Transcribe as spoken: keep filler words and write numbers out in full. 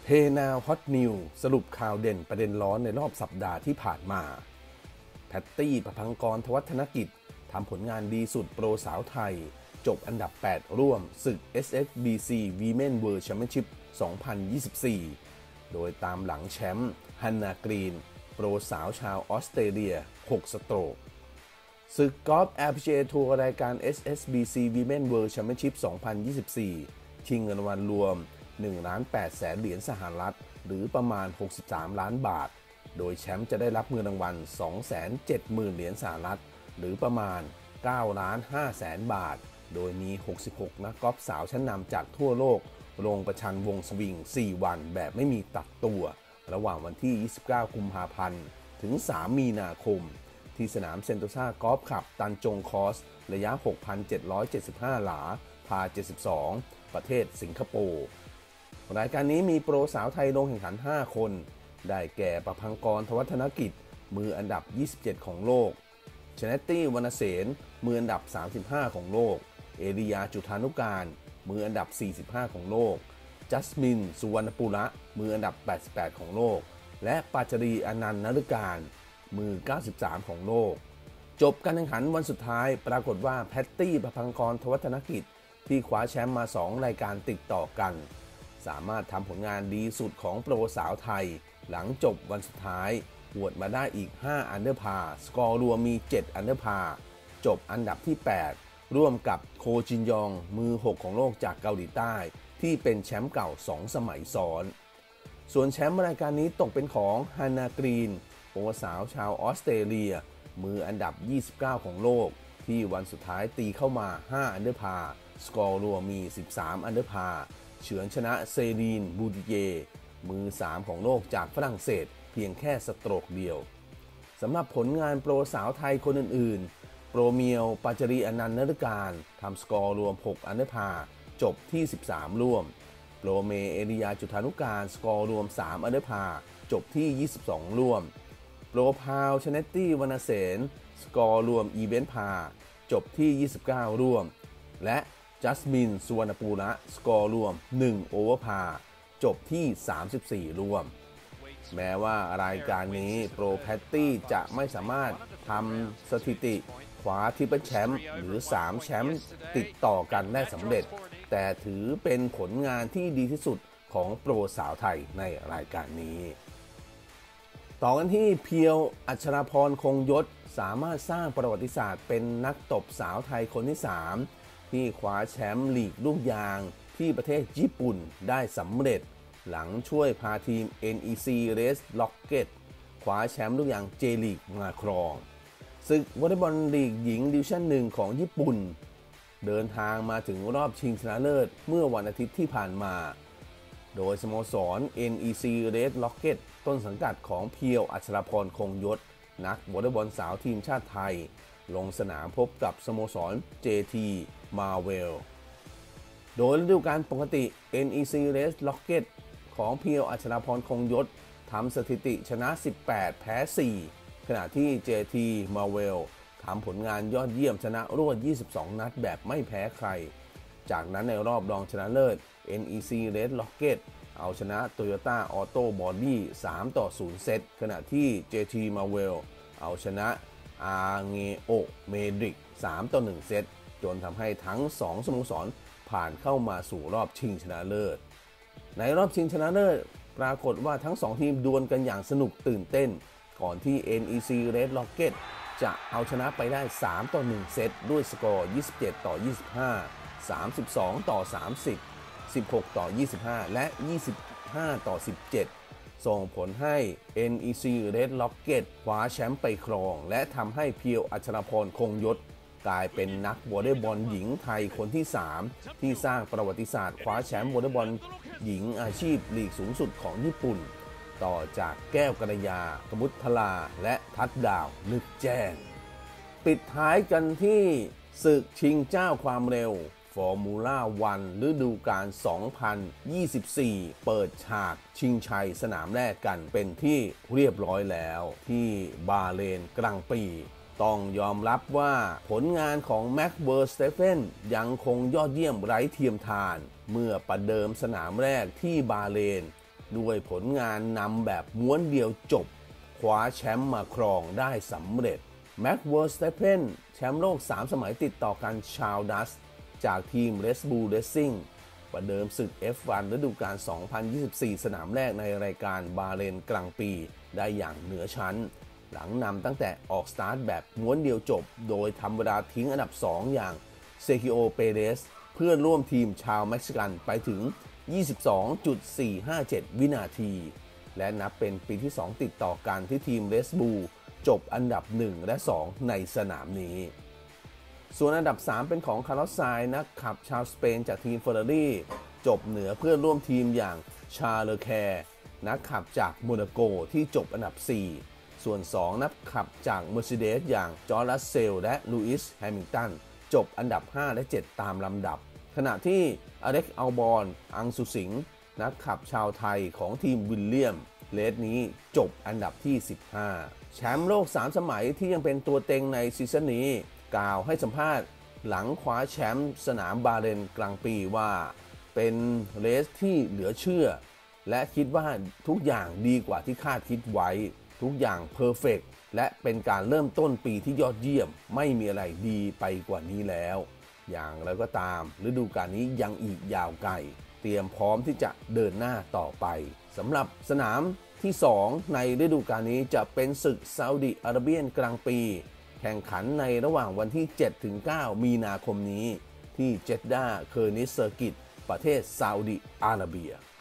เทนาวฮอตนิวสรุปข่าวเด่นประเด็นร้อนในรอบสัปดาห์ที่ผ่านมาแพตตี้ประภังกรทวัฒนกิจทำผลงานดีสุดโปรสาวไทยจบอันดับแปดร่วมศึก เอส เอฟ บี ซี Women World Championship สองพันยี่สิบสี่ โดยตามหลังแชมป์ฮันนากรีนโปรสาวชาวออสเตรเลียหกสโตรกศึกกอล์ฟ แอล พี จี เอ ทัวร์รายการ เอส เอส บี ซี Women World Championship สองพันยี่สิบสี่ ชิงเงินรางวัลรวม หนึ่งล้านแปดแสน เหรียญสหรัฐหรือประมาณหกสิบสามล้านบาทโดยแชมป์จะได้รับเงินรางวัล สองแสนเจ็ดหมื่น เหรียญสหรัฐหรือประมาณเก้าล้านห้าแสนบาทโดยมีหกสิบหกนักกอล์ฟสาวชั้นนำจากทั่วโลกลงประชันวงสวิงสี่วันแบบไม่มีตัดตัวระหว่างวันที่ยี่สิบเก้ากุมภาพันธ์ถึงสามมีนาคมที่สนามเซนโตซากอล์ฟคลับตันจงคอร์สระยะ หกพันเจ็ดร้อยเจ็ดสิบห้า หลาพาเจ็ดสิบสองประเทศสิงคโปร์รายการนี้มีโปรสาวไทยลงแข่งขันห้าคนได้แก่ประภังกรทวัฒนกิจมืออันดับยี่สิบเจ็ดของโลกชเนตตี้วรรณเสนมืออันดับสามสิบห้าของโลกเอริยาจุฑานุการมืออันดับสี่สิบห้าของโลกจัสมินสุวรรณปุระมืออันดับแปดสิบแปดของโลกและปาจารีอนันต์นฤการมือเก้าสิบสามของโลกจบการแข่งขันวันสุดท้ายปรากฏว่าแพตตี้ประภังกรทวัฒนกิจที่คว้าแชมป์มาสองรายการติดต่อกันสามารถทำผลงานดีสุดของโปรสาวไทยหลังจบวันสุดท้ายหวดมาได้อีกห้าอันเดอร์พาร์สกอร์รวมมีเจ็ดอันเดอร์พาร์จบอันดับที่แปดร่วมกับโคจินยองมือหกของโลกจากเกาหลีใต้ที่เป็นแชมป์เก่าสองสมัยซ้อนส่วนแชมป์รายการนี้ตกเป็นของฮานากรีนโปรสาวชาวออสเตรเลียมืออันดับยี่สิบเก้าของโลกที่วันสุดท้ายตีเข้ามาห้าอันเดอร์พาร์สกอร์รวมมีสิบสามอันเดอร์พาร์เฉือนชนะเซรีนบูดิเยมือสามของโลกจากฝรั่งเศสเพียงแค่สโตรกเดียวสำหรับผลงานโปรสาวไทยคนอื่นๆโปรเมียวปาจารีอนันต์นฤการทำสกอร์รวมหกอันเดอร์พาร์จบที่สิบสามร่วมโปรเมเอริยาจุฑานุการสกอร์รวมสามอันเดอร์พาร์จบที่ยี่สิบสองร่วมโปรพาวชเนตตี้วรรณเสนสกอร์รวมอีเวนต์พาจบที่ยี่สิบเก้าร่วมและจัสมินสุวรรณปูระสกอร์รวมหนึ่งโอเวอร์พาจบที่สามสิบสี่ร่วมแม้ว่ารายการนี้โปรแพตตี้จะไม่สามารถทำสถิติคว้าทริปเปิลแชมป์หรือสามแชมป์ติดต่อกันได้สำเร็จแต่ถือเป็นผลงานที่ดีที่สุดของโปรสาวไทยในรายการนี้ต่อกันที่เพียวอัชราพรคงยศสามารถสร้างประวัติศาสตร์เป็นนักตบสาวไทยคนที่สามที่คว้าแชมป์ลีกลูกยางที่ประเทศญี่ปุ่นได้สำเร็จหลังช่วยพาทีม เอ็น อี ซี Red Rocket คว้าแชมป์ลูกยางเจลีกมาครองศึกวอลเลย์บอลลีกหญิงดิวิชั่นหนึ่งของญี่ปุ่นเดินทางมาถึงรอบชิงชนะเลิศเมื่อวันอาทิตย์ที่ผ่านมาโดยสโมสร เอ็น อี ซี Red Rocket ต้นสังกัดของเพียวอัชราพรคงยศนักวอลเลย์บอลสาวทีมชาติไทยลงสนามพบกับสโมสร เจ ที Marvel โดยฤดูกาลปกติ เอ็น อี ซี Red Rocket ของเพียวอัชราพรคงยศทำสถิติชนะสิบแปดแพ้สี่ขณะที่ เจ ที Marvel ทำผลงานยอดเยี่ยมชนะรวดยี่สิบสองนัดแบบไม่แพ้ใครจากนั้นในรอบรองชนะเลิศ เอ็น อี ซี Red Rocket เอาชนะ Toyota Auto Body สามต่อศูนย์เซตขณะที่ เจ ที Marvel เอาชนะ อาเงโอเมดริกสามต่อหนึ่งเซตจนทำให้ทั้งสองสโมสรผ่านเข้ามาสู่รอบชิงชนะเลิศในรอบชิงชนะเลิศปรากฏว่าทั้งสองทีมดวลกันอย่างสนุกตื่นเต้นก่อนที่ เอ็น อี ซี Red Rocket จะเอาชนะไปได้สามต่อหนึ่งเซตด้วยสกอร์ยี่สิบเจ็ดต่อยี่สิบห้า สามสิบสองต่อสามสิบ สิบหกต่อยี่สิบห้าและยี่สิบห้าต่อสิบเจ็ดส่งผลให้ เอ็น อี ซี Red Rocket คว้าแชมป์ไปครองและทำให้เพียวอัชราพรคงยศกลายเป็นนักวอลเลย์บอลหญิงไทยคนที่สามที่สร้างประวัติศาสตร์คว้าแชมป์วอลเลย์บอลหญิงอาชีพลีกสูงสุดของญี่ปุ่นต่อจากแก้วกัญญากมุทลาและทัดดาวนึกแจ้งปิดท้ายกันที่ศึกชิงเจ้าความเร็วฟอร์มูล่าวันฤดูกาลสองพันยี่สิบสี่เปิดฉากชิงชัยสนามแรกกันเป็นที่เรียบร้อยแล้วที่บาห์เรนกลางปีต้องยอมรับว่าผลงานของแม็กซ์ เวอร์สเตเฟนยังคงยอดเยี่ยมไร้เทียมทานเมื่อประเดิมสนามแรกที่บาห์เรนด้วยผลงานนำแบบม้วนเดียวจบคว้าแชมป์มาครองได้สำเร็จแม็กซ์ เวอร์สแตปเพนแชมป์โลกสามสมัยติดต่อกันชาวดัตช์จากทีม Red Bull Racing ประเดิมศึก เอฟ วัน ฤดูกาล สองพันยี่สิบสี่ สนามแรกในรายการบาห์เรนกลางปีได้อย่างเหนือชั้นหลังนำตั้งแต่ออกสตาร์ทแบบม้วนเดียวจบโดยทำเวลาทิ้งอันดับสองอย่างเซคิโอ เปเรสเพื่อนร่วมทีมชาวเม็กซิกันไปถึง ยี่สิบสองจุดสี่ห้าเจ็ด วินาทีและนับเป็นปีที่สองติดต่อกันที่ทีม Red Bull จบอันดับหนึ่งและสองในสนามนี้ส่วนอันดับสามเป็นของคาร์ลอส ไซน์นักขับชาวสเปนจากทีมเฟอร์รารี่จบเหนือเพื่อนร่วมทีมอย่างชาร์ล เลอแคร์นักขับจากโมนาโกที่จบอันดับสี่ส่วนสองนักขับจาก Mercedes อย่างจอร์จ รัสเซลและลูอิส แฮมิลตันจบอันดับห้าและเจ็ดตามลำดับขณะที่อเล็กซ์ อัลบอน อังสุสิงห์นักขับชาวไทยของทีมวิลเลียมเลสนี้จบอันดับที่สิบห้าแชมป์โลกสามสมัยที่ยังเป็นตัวเต็งในซีซั่นนี้กล่าวให้สัมภาษณ์หลังคว้าแชมป์สนามบาห์เรนกลางปีว่าเป็นเรสที่เหลือเชื่อและคิดว่าทุกอย่างดีกว่าที่คาดคิดไว้ทุกอย่างเพอร์เฟกต์และเป็นการเริ่มต้นปีที่ยอดเยี่ยมไม่มีอะไรดีไปกว่านี้แล้วอย่างไรก็ตามฤดูกาลนี้ยังอีกยาวไกลเตรียมพร้อมที่จะเดินหน้าต่อไปสำหรับสนามที่สองในฤดูกาลนี้จะเป็นศึกซาอุดิอาระเบียนกลางปีแข่งขันในระหว่างวันที่ เจ็ดถึงเก้า มีนาคมนี้ที่เจดดาห์ เคอร์นิส เซอร์กิตประเทศซาอุดิอาระเบีย